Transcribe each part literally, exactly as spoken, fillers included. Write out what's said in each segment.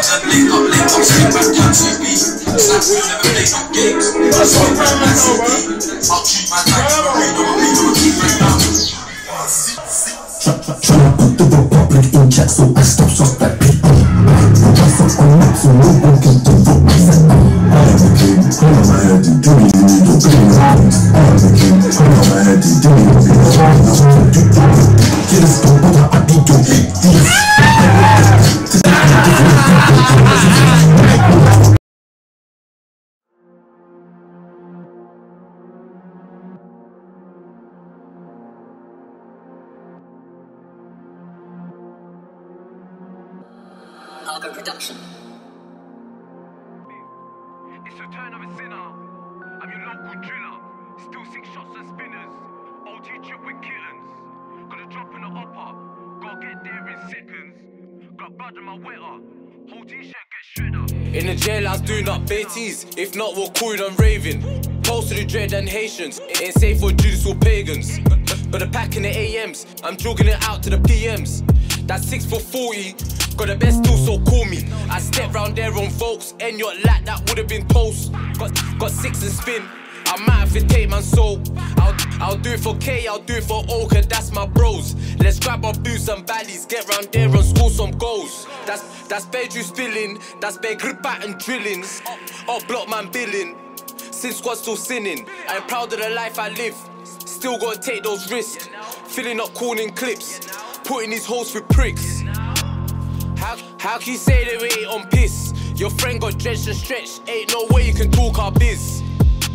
link up, link up, swing back down to your beat. Snap, we never play no games. Swing back down to your beat. I'll treat my time, I'm a read, I'm a read, I'm a keep right now. Tryna put the republic in check, so I stop suspect people. Put myself on map, so no one can devote myself. I am the king, crown on my head, you do me, you need your big things. I am the king, crown on my head, you do me, you need your big things. Get us go, but I be your big things. Argo Production. It's a turn of a sinner. I'm your local driller. Still six shots and spinners. O G trip with kittens. Got a drop in the upper. Gotta get there in seconds. Got blood in my wetter. Whole t-shirt get shredder. In the jailhouse doing up Beatties. If not, we'll call them raving. Close to the dread and Haitians. Ain't safe for Judas or pagans. Got a pack in the A Ms. I'm jogging it out to the P Ms. That's six for forty. Got the best tool, so call me. I step round there on folks, and your lap that would've been toast. Got got six and spin. I might have to take my soul. I'll I'll do it for K, I'll do it for O, cause that's my bros. Let's grab our boots and baddies, get round there and score some goals. That's that's bed you spilling, that's bed grip out and drilling. Up, up block man billing. Since squad still sinning. I'm proud of the life I live. Still gotta take those risks. Filling up corning clips, putting these holes through pricks. How, how can you say that we ain't on piss? Your friend got drenched and stretched, ain't no way you can talk our biz.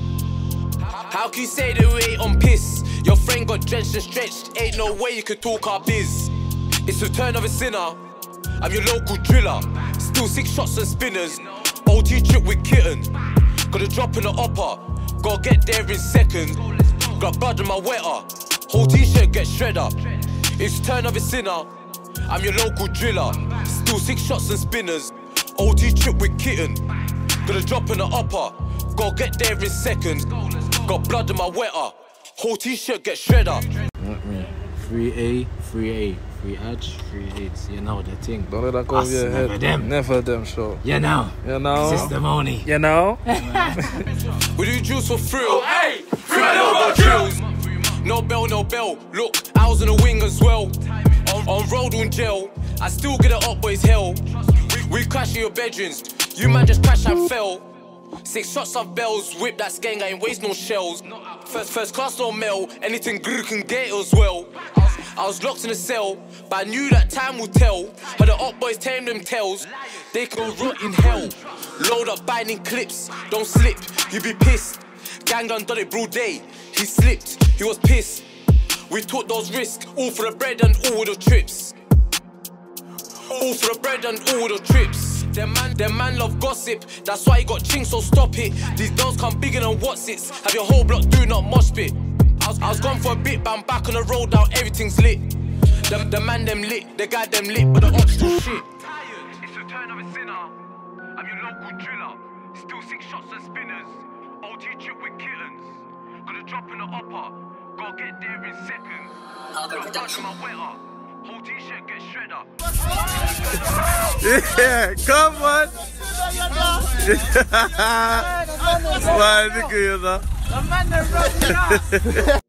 How can you say that we ain't on piss? Your friend got drenched and stretched, ain't no way you can talk our biz. It's the turn of a sinner, I'm your local driller. Still six shots and spinners, O G trip with kitten. Got a drop in the upper, gotta get there in seconds. Got blood in my wetter, whole t-shirt get shredder. It's the turn of a sinner, I'm your local driller. Still six shots and spinners. O G trip with kitten. Got a drop in the upper. Gotta get there in seconds. Got blood in my wetter. Whole t-shirt get shredder. Free A, free A, free edge, free eights. You know the thing. Don't let that go over your head. Never them. Never them, sure. You know. You know. Testimony. You know. We do drills for thrill. Hey, free no drills. No bell, no bell. Look, I was in the wing as well. On, on road on gel, I still get it up, boys hell. We, we crash in your bedrooms, you man just crash and fell. Six shots of bells, whip that skeng, I ain't waste no shells. First, first class no mail, anything good can get it as well. I was, I was locked in a cell, but I knew that time would tell. But the up boys tame them tails, they can rot in hell. Load up binding clips, don't slip, you be pissed. Gang done done it broad day, he slipped, he was pissed. We took those risks, all for the bread and all the trips. All for the bread and all the trips. Them man, them man love gossip, that's why he got ching, so stop it. These girls come bigger than what's it. Have your whole block do not mosh pit. I was, I was gone for a bit, but I'm back on the road now, everything's lit. The, the man them lit, the guy them lit, but the ops still shit. It's the turn of a sinner, I'm your local driller. Still six shots and spinners, O G trip with kittens. Got a drop in the upper. Gotta get there in seconds. Argo Production. Whole t-shirt get shredder. Yeah, come on. Why, nigga, you know?